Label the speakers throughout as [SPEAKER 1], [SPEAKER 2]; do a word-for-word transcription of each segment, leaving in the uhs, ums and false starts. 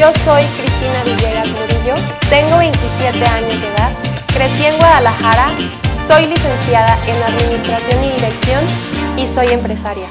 [SPEAKER 1] Yo soy Cristina Villegas Murillo, tengo veintisiete años de edad, crecí en Guadalajara, soy licenciada en Administración y Dirección y soy empresaria.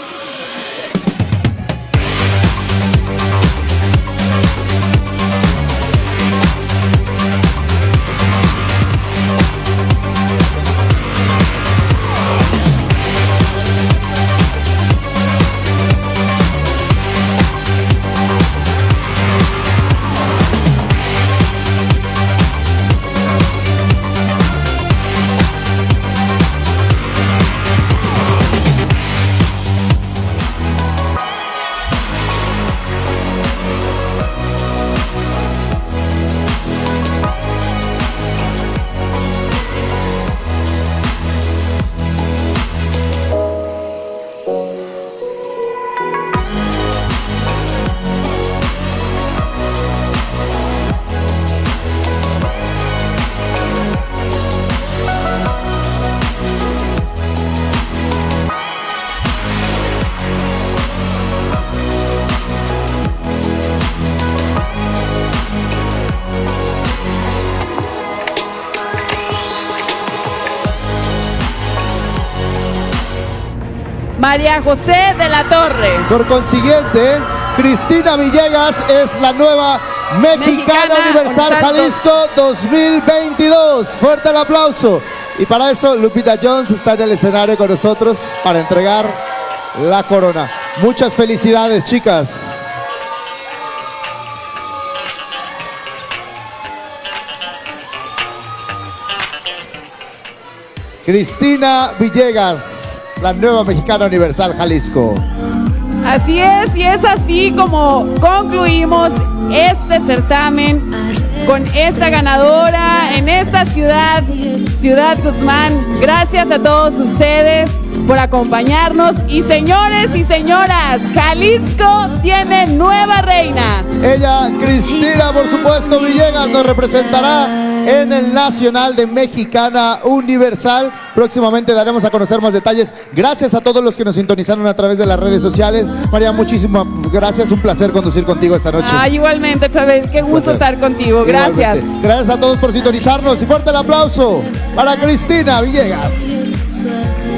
[SPEAKER 2] María José de la Torre.
[SPEAKER 3] Por consiguiente, Cristina Villegas es la nueva Mexicana, Mexicana Universal Jalisco dos mil veintidós. Fuerte el aplauso. Y para eso, Lupita Jones está en el escenario con nosotros para entregar la corona. Muchas felicidades, chicas. Cristina Villegas, la nueva Mexicana Universal Jalisco.
[SPEAKER 2] Así es, y es así como concluimos este certamen con esta ganadora en esta ciudad, Ciudad Guzmán. Gracias a todos ustedes por acompañarnos. Y señores y señoras, Jalisco tiene nueva reina.
[SPEAKER 3] Ella, Cristina, por supuesto, Villegas, nos representará en el Nacional de Mexicana Universal. Próximamente daremos a conocer más detalles. Gracias a todos los que nos sintonizaron a través de las redes sociales. María, muchísimas gracias. Un placer conducir contigo esta noche.
[SPEAKER 2] Ah, igualmente, Chávez. Qué gusto estar contigo. Gracias.
[SPEAKER 3] Igualmente. Gracias a todos por sintonizarnos. Y fuerte el aplauso para Cristina Villegas.